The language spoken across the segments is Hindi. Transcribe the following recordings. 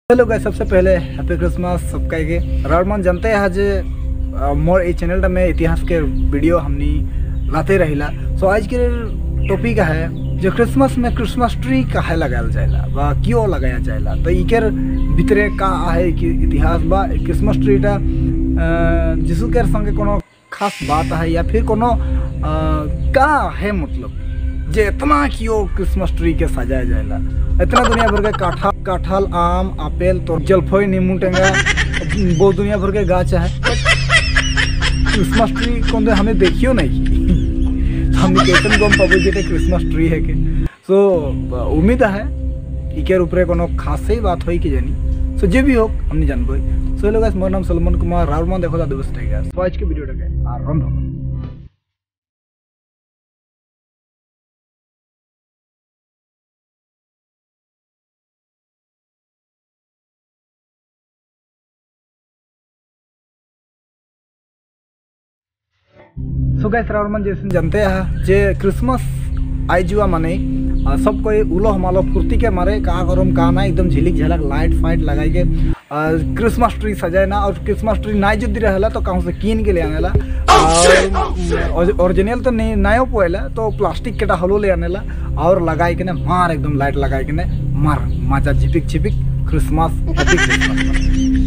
हेलो गाइस, सबसे पहले हैप्पी क्रिसमस सबका के रारमान जानते हैं आज मोर ये चैनल में इतिहास के वीडियो हमनी लाते रहिला। सो आज के टॉपिक है जो क्रिसमस में क्रिसमस ट्री काहे लगाया जाएला बा क्यों लगाया जाएला, तो इकर भीतरे का है कि इतिहास बा क्रिसमस ट्रीटा जिसु के संगे कोनो खास बात है या फिर कोनो का है मतलब जे इतना क्यों क्रिसमस ट्री के सजाया जाएला। इतना दुनिया भर के काठल आम आपेल तो जलफई नींबू टेंगा बहुत दुनिया भर के गाछ है, क्रिसमस ट्री कौन हमने देखियो नहीं तो हमने कैसे गम पाबो जे क्रिसमस ट्री है के। सो उम्मीद है इकेर ऊपर कोनो खास ही बात होई कि जानी। सो जे भी हो हमने जानबो। सो हेलो गाइस, मोर नाम सलमान कुमार रावमान देखो दिवस रहेगा। सो आज के वीडियो के आरंभ हो। सो गाइस, रावमान जैसे जानते हैं जे क्रिसमस आई जुआ माने सब कोई उलो हमालो फुर्ती के मारे का करम का ना एकदम झिलिक झलक लाइट फाइट लगाई के क्रिसमस ट्री सजाए ना। और क्रिसमस ट्री नाई जदी रहेला तो कहूँ से कीन के ले आनेला और ओरिजिनल तो नहीं नायो पोएला तो प्लास्टिक केटा हलो ले आनेला और लगाई के ना मार एकदम लाइट लगाई के ना मार माचा झिपिक छिपिक क्रिसमस हैप्पी क्रिसमस।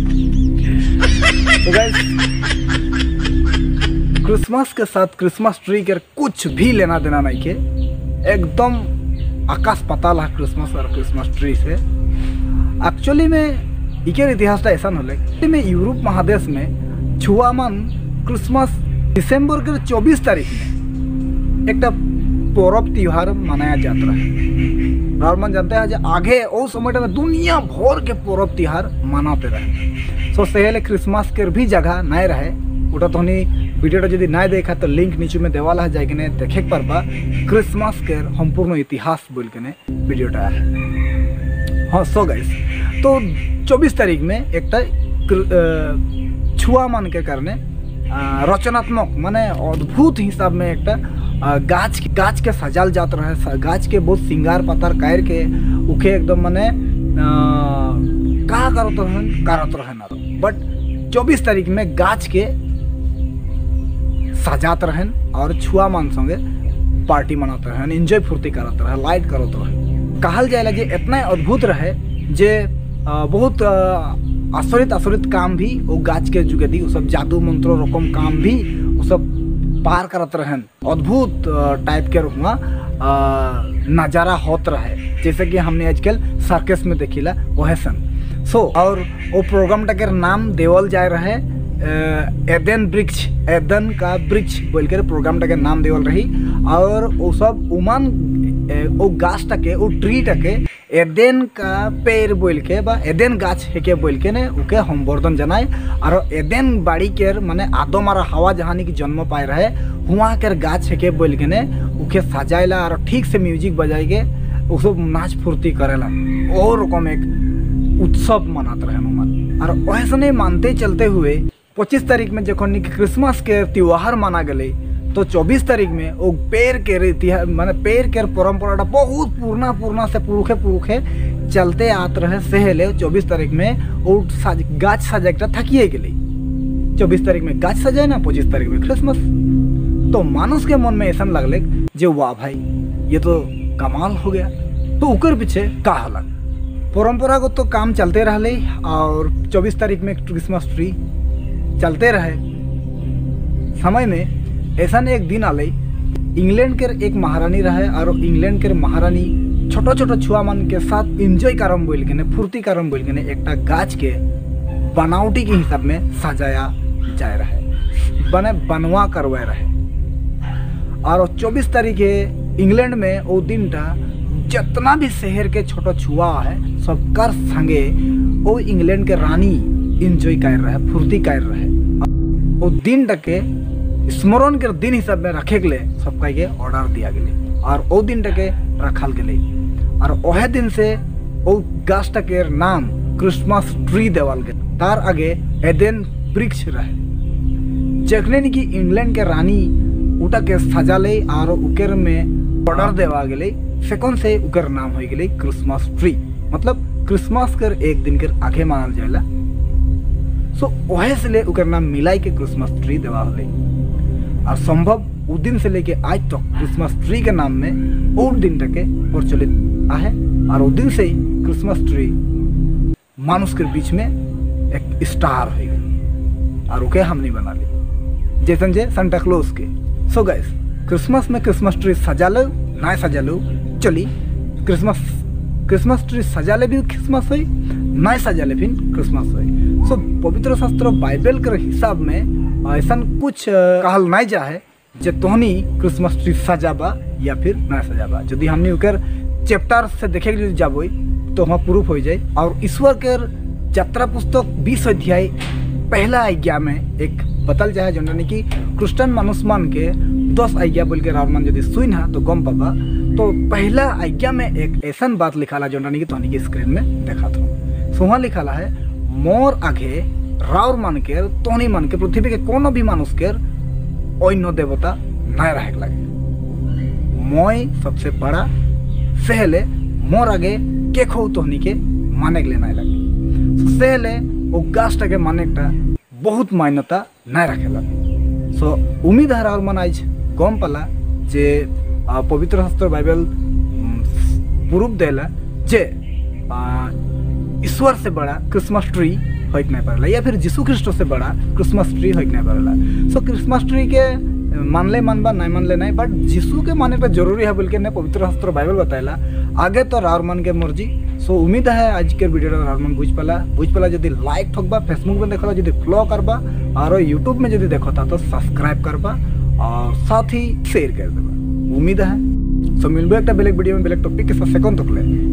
तो गाइस, क्रिसमस के साथ क्रिसमस ट्री के कुछ भी लेना देना नहीं के, एकदम आकाश पाताल है क्रिसमस और क्रिसमस ट्री से। एक्चुअली में इकेर इतिहास ऐसा होले में यूरोप महादेश में छुआमान क्रिसमस दिसंबर के 24 तारीख में एक पर्व त्योहार मनाया जाता है। रावमान जानते हैं जो आगे उस समय में दुनिया भर के पर्व त्योहार मनाते रहे। सो सेहले क्रिसमस के भी जगह नहीं रहे उटा तो वीडियो जब ना देखा तो लिंक नीचे में देवाला है जाके देखे पारबा क्रिसमस के संपूर्ण इतिहास बोल के वीडियोटा है। हाँ सो गाइस, तो 24 तारीख में एक छुआ मान के करने रचनात्मक माने अद्भुत हिसाब में एक गाछ के सजाल जात रहे। गाछ के बहुत सिंगार पतार कायर के उखे एकदम माने का करत रहे ना। बट 24 तारीख में गाछ के सजात रहन और छुआ मान संगे पार्टी मनाते रहन, एंजॉय फुर्ती करते रहे, लाइट करते रहे। कहल जाएला जे इतना अद्भुत रहे जे बहुत आश्चर्य काम भी वो गाछ के जुगेदी वो सब जादू मंत्रो रकम काम भी वो सब पार करते रहन। अद्भुत टाइप के हुआ नज़ारा होत रहे जैसे कि हमने आजकल सर्कस में देखिला वह सन। सो और वो प्रोग्राम का नाम देवल जाए रहे एदन वृक्ष, एदन का वृक्ष बोल कर प्रोग्राम का नाम देवल रही। और वो सब उमान वो गाछ टके वो ट्री टके एदन का पेड़ बोल के बा एदन गाछ हेके बोल के ने उके संबर्धन जनाए। और एदन बाड़ी के माने आदम और हवा जहानी की जन्म पाए रहे हुआ के गाछ हेके बोल के ने उके सजाएला और ठीक से म्यूजिक बजाई के वो सब नाच फुर्ती करेला और रकम एक उत्सव मनाते रहे। और वैसे नहीं मानते चलते हुए 25 तारीख में जखन क्रिसमस के त्यौहार माना गले तो 24 तारीख में वो पेड़ के इतिहास माने पेड़ के परंपरा बहुत पुराना से पुरखे चलते आते रहे। सेहले 24 तारीख में वो गाछ सजा थकिए गए। 24 तारीख में गाछ सजाए ना, 25 तारीख में क्रिसमस। तो मानुष के मन में ऐसा लगले जो वाह भाई ये तो कमाल हो गया। तो उकर पीछे का हलक परंपरागत तो काम चलते रहे और 24 तारीख में क्रिसमस ट्री चलते रहे। समय में ऐसा एक दिन आले इंग्लैंड के एक महारानी रहे और इंग्लैंड के महारानी छोटा छोटा छुआ मन के साथ एंजॉय करम बोल के फुर्ती करम बोल के एक गाछ के बनावटी के हिसाब में सजाया जाए रहे बने बनवा करवाए रहे। और 24 तारीख इंग्लैंड में वो दिन जितना भी शहर के छोटा छुआ है सबकर संगे वो इंग्लैंड के रानी एंजॉय कर रहे फुर्ती कर रहे। वो दिन टके स्मरण के दिन हिसाब में रखे के लिए सबका ये ऑर्डर दिया गया और वो दिन टके रखल गए। और वह दिन से वो गाछ टके नाम क्रिसमस ट्री देवल गए। तार आगे एदन वृक्ष रहे जखने कि इंग्लैंड के रानी उटा के सजाले और उकर में ऑर्डर देवा गए सेकंड से उकर नाम हो गए क्रिसमस ट्री। मतलब क्रिसमस कर एक दिन के आगे मानल जाएला। सो वहे से ले उकर नाम मिलाई के क्रिसमस ट्री देवा होले। और संभव उस दिन से लेके आज तक क्रिसमस ट्री के नाम में और दिन तक के प्रचलित आहे। और उस दिन से ही क्रिसमस ट्री मानुष के बीच में एक स्टार हो गई और उके हमने बना ली जैसन जे सांता क्लॉज के। सो गाइस, क्रिसमस में क्रिसमस ट्री सजा लो ना सजा लो, चली क्रिसमस ट्री सजा ले भी क्रिसमस हुई, ना सजा ले भी क्रिसमस हुई। सो पवित्र शास्त्र बाइबल के हिसाब में ऐसा कुछ कहल नहीं जा है जे तोहनी क्रिसमस ट्री सजाबा या फिर ना सजाबा। यदि हमने उकर चैप्टर से देखे के जाबो तो वहाँ प्रूफ हो जाए। और ईश्वर के यात्रा पुस्तक 20 अध्याय पहला आज्ञा में एक बतल जाए जो कि क्रिश्चियन मनुष्य मान के 10 आज्ञा बोल के रावण यदि सुन तो गम पाबा। तो पहला आज्ञा में एक ऐसा बात लिखा जो कि तोहनी के स्क्रीन में देखा था। सो वहाँ लिखा है मोर आगे राउर मान के तोहनी मान के पृथ्वी के कोनो भी मानुष के अन्य देवता नहीं रहे लगे। मैं सबसे बड़ा सहले मोर आगे के खो तोहनी के माने के लिए नहीं लगे। सहले वो गाछ के माने बहुत मान्यता नहीं रखे लगे। सो उम्मीद है और मन आज गम पाला जे पवित्र शास्त्र बाइबल प्रूफ देला जे ईश्वर से बड़ा क्रिसमस ट्री होइक नहीं पड़ेला या फिर यीशु ख्रिस्ट से बड़ा क्रिसमस ट्री होइक नहीं पड़ेला। सो क्रिसमस ट्री के मानले मानबा नहीं मानले नहीं, बट यीशु के माने पर जरूरी है बोल के पवित्र शास्त्र बाइबल बताएला। आगे तो राउर मन के मर्जी। सो उम्मीद है आज के वीडियो राउर मन बुझ पाला यदि लाइक ठोकबा, फेसबुक में देखला यदि फॉलो करबा और यूट्यूब में यदि देखता तो सब्सक्राइब करबा और साथ ही शेयर कर देबा। उम्मीद है सो मिलबो एक बेलेग वीडियो में बेलेग टॉपिक के साथ सेकंड तक ले।